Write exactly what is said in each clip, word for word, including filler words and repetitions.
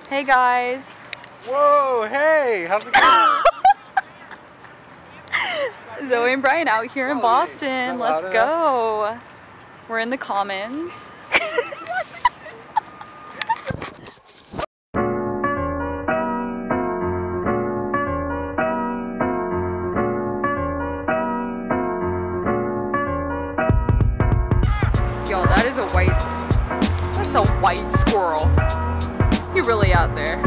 Hey guys. Whoa, hey, how's it going? Zoey and Brian out here in Boston. Let's go. We're in the Commons. Yo, that is a white, that's a white squirrel. You're really out there.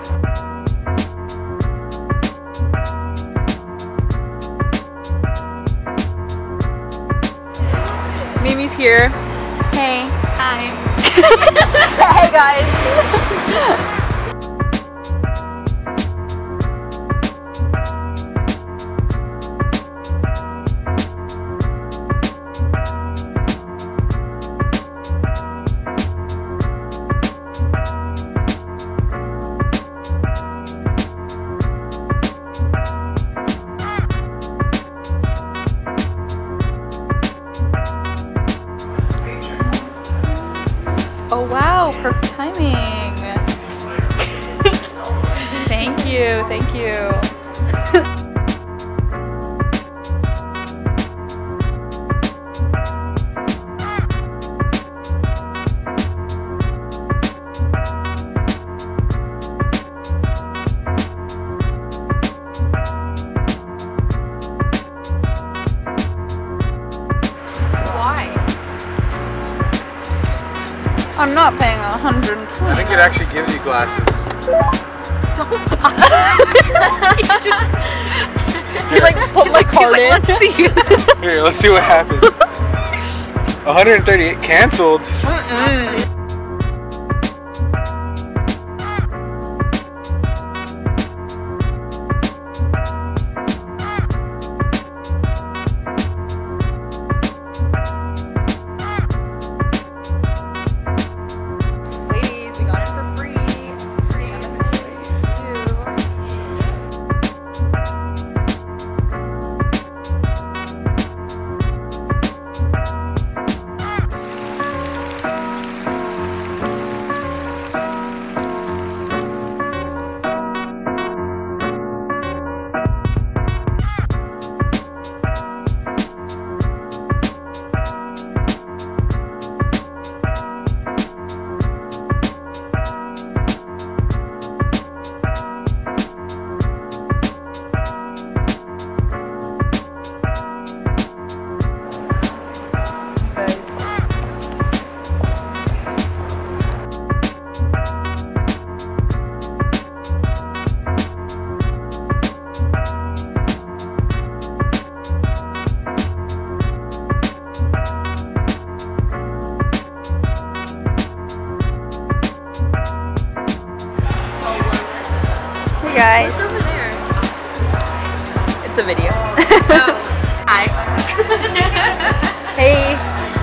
Mimi's here. Hey. Hi. Hey guys. Oh wow, perfect timing. Thank you, thank you. I'm not paying one hundred twenty. I think it actually gives you glasses. Don't you just you like put my card in. Let's see. Here, let's see what happens. one hundred thirty-eight canceled. Mm-mm. Guys. What's over there? It's a video. Oh. Hi. Hey.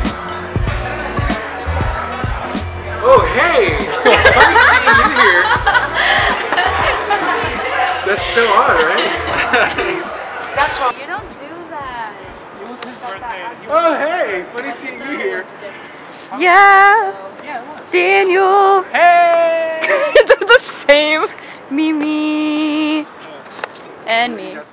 Oh, hey! Funny seeing you here. That's so odd, right? That's wrong. You don't do that. Oh, hey! Funny seeing you here. Yeah. Daniel. Hey! They're the same. Mimi. And me.